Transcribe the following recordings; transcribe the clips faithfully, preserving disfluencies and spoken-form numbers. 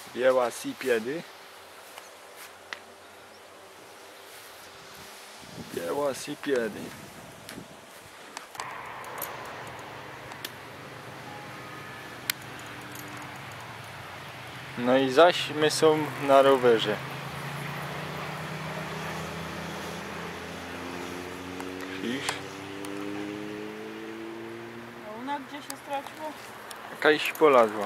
Велосипеды. Велосипеdy. No i zaś my są na rowerze. Krzyż. A ona gdzie się straciło? Jakaś polazła.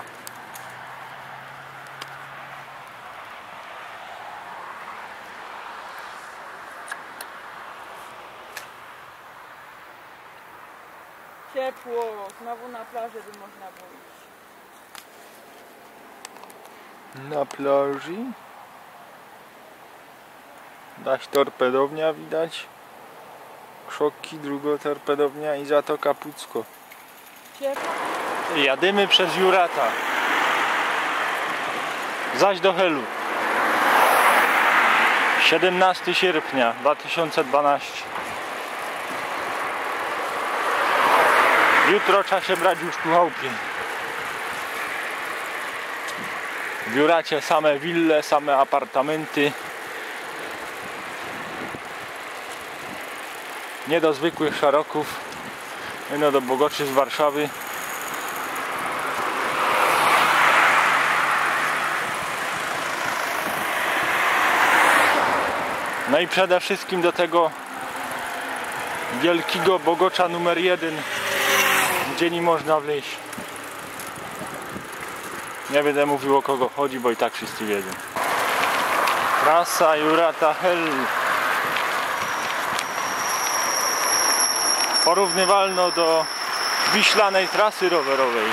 Ciepło, znowu na plaży by można było iść. Na plaży. Daś torpedownia widać. Krzoki, druga torpedownia i Zatoka Pucko. Ciepło? Jadymy przez Jurata. Zaś do Helu. siedemnastego sierpnia dwa tysiące dwunastego. Jutro trzeba się brać już tu chałupie. W Juracie same wille, same apartamenty. Nie do zwykłych szaroków. No do bogoczy z Warszawy. No i przede wszystkim do tego wielkiego bogocza numer jeden, gdzie nie można wleźć. Nie będę mówił, o kogo chodzi, bo i tak wszyscy wiedzą. Trasa Jurata Hel. Porównywalno do wiślanej trasy rowerowej.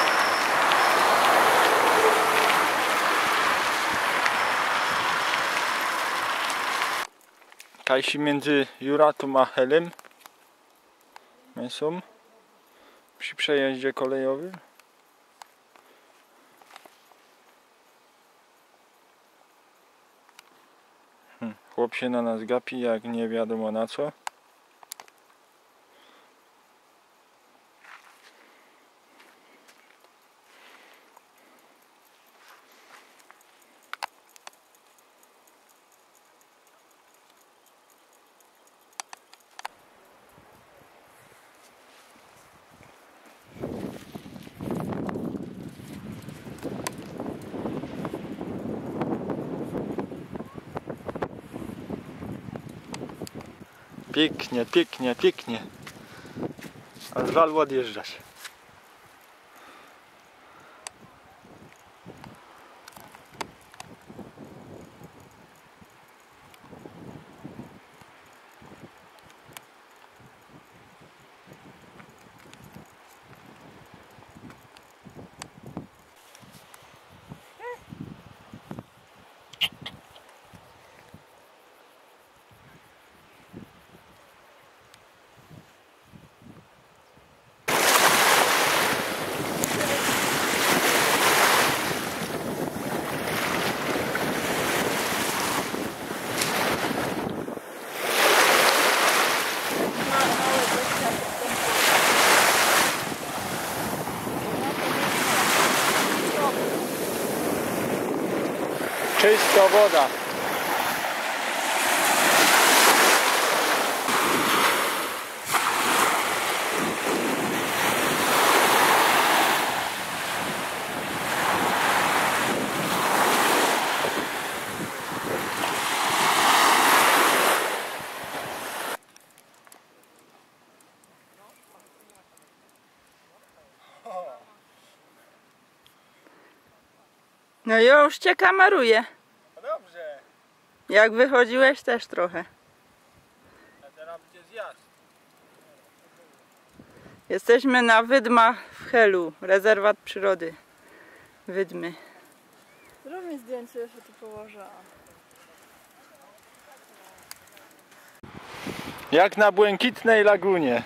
Kajsi między Juratą a Helem. My są przy przejeździe kolejowym. Hmm, chłop się na nas gapi jak nie wiadomo na co. Pięknie, pięknie, pięknie. Aż żal odjeżdżać. Czysta woda. No już cię kameruję. No dobrze. Jak wychodziłeś też trochę. A teraz będzie zjazd. Jesteśmy na Wydmach w Helu, rezerwat przyrody Wydmy. Zrób mi zdjęcie, jeszcze tu położę. Jak na błękitnej lagunie.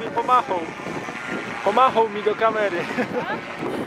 mi pomachał. Pomachał mi do kamery.